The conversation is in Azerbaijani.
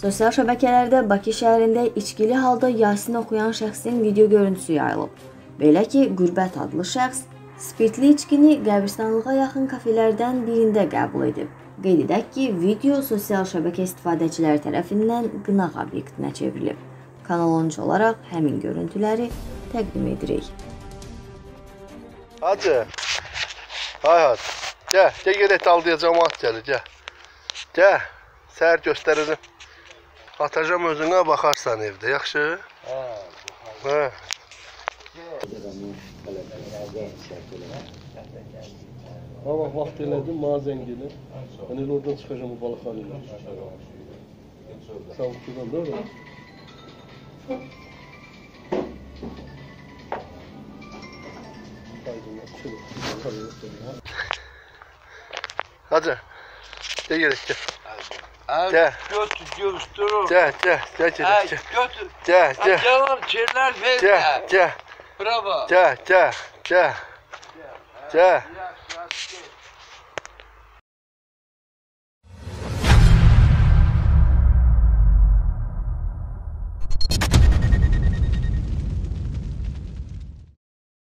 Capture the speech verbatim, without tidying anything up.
Sosial şəbəkələrdə Bakı şəhərində içkili halda Yasin oxuyan şəxsin video görüntüsü yayılıb. Belə ki, Qürbət adlı şəxs spirtli içkini qəbristanlığa yaxın kafelərdən birində qəbul edib. Qeyd edək ki, video sosial şəbəkə istifadəçiləri tərəfindən qınaq obyektinə çevrilib. Kanal on üç olaraq həmin görüntüləri təqdim edirik. Hacı, hay hacı, gəl, gəl gedək daldıya cəmaat gəlir, gəl. Gəl, səhər göstərəcəm. Atacam özünə, baxarsan evdə, yaxşı? Hə, hə. Ama vaxt elədim, mənə zəng gedir. Mən elə oradan çıxacam bu balıqları ilə. Sağ ol, şuradan da orada. Hacı, gel gerek gel. Gel. Götür, götür. Gel, gel, gel gerek gel. Götür. Gel, gel. Yalan şeyler verme. Gel, gel. Bravo. Gel, gel, gel. Gel. Gel.